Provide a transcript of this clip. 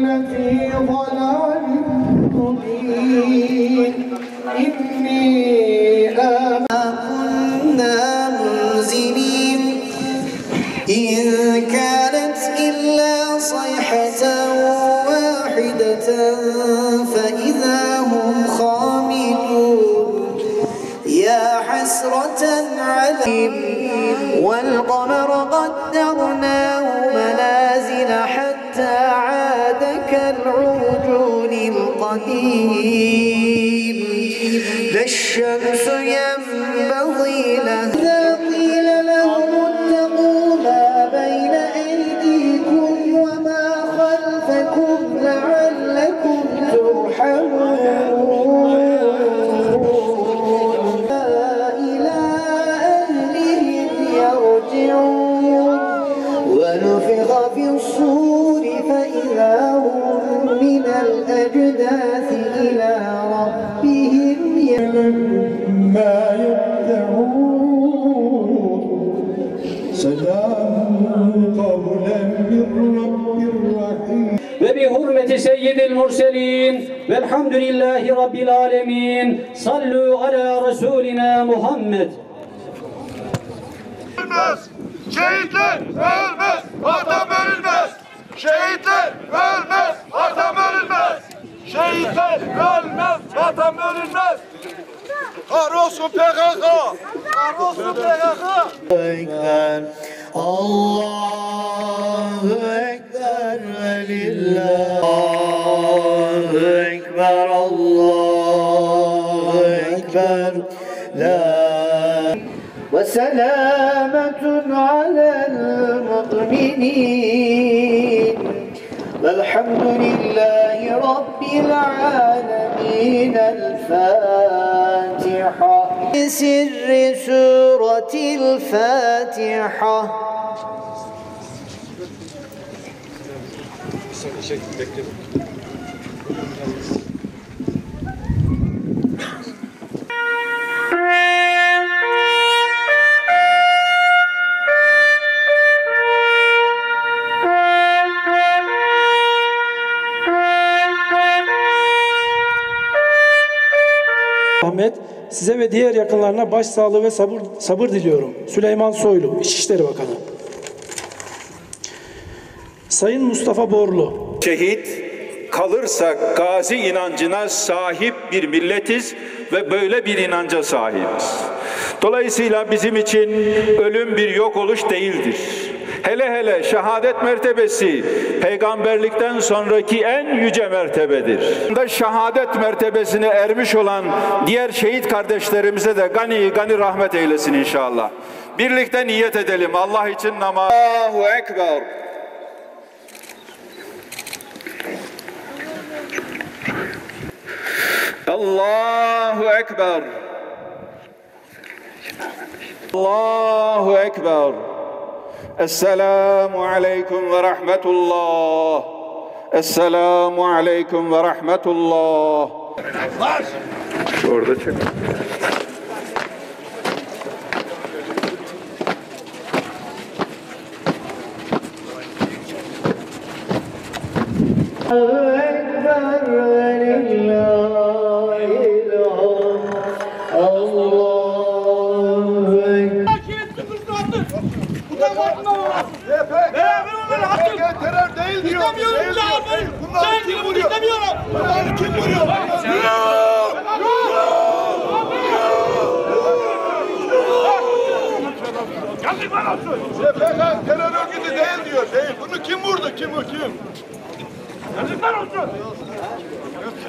لفي ضلال مبين إني كنا منزلين إن كانت إلا صيحة واحدة فإذا هم خامدون يا حسرة عليهم والقمر قدرناه منازل حتى عاد كالعرجون القديم لا الشمس ينبغي لها إذا قيل لهم اتقوا ما بين أيديكم وما خلفكم لعلكم ترحمون إلى أهلهم يرجعون ونفخ في الصور فإذا هم من الأجداث إلى ربهم ما يدعون سلام قولا من رب رحيم وبحرمة سيد المرسلين والحمد لله رب العالمين صلوا على رسولنا محمد. Şehitler ölmez, vatan ölmez. Şehitler ölmez, vatan ölmez. Şehitler ölmez, vatan ölmez. Kahrolsun PKK! Kahrolsun PKK! Ekber, Allahu Ekber ve lillah. Allahu Ekber, Allahu Ekber. La ve selametun alel mu'minin. Velhamdülillahi Rabbil alemin. El-Fatiha. Sirri Suretil Fatiha. Ahmet, size ve diğer yakınlarına başsağlığı ve sabır diliyorum. Süleyman Soylu, İçişleri Bakanı. Sayın Mustafa Borlu. Şehit, kalırsak gazi inancına sahip bir milletiz ve böyle bir inanca sahibiz. Dolayısıyla bizim için ölüm bir yok oluş değildir. Hele hele şehadet mertebesi peygamberlikten sonraki en yüce mertebedir. Şehadet mertebesine ermiş olan diğer şehit kardeşlerimize de gani gani rahmet eylesin inşallah. Birlikte niyet edelim Allah için namaz. Allahu Ekber. Allahu Ekber. Allahu Ekber. Esselamu aleyküm ve rahmetullah. Esselamu aleyküm ve rahmetullah. Orada çek. Allahu Ekber ve lillahil hamd. Allahu Ekber. Terör değil diyor. Bunlar kim vuruyor? Bunlar kim vuruyor? PKK terör örgütü değil diyor. Değil. Bunu kim vurdu? Kim? Yazıklar olsun.